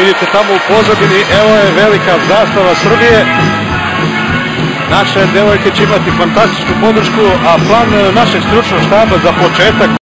Vidite tamo u pozadini, evo je velika zastava Srbije. Naše devojke će imati fantastičnu podršku, a plan našeg stručnog štaba za početak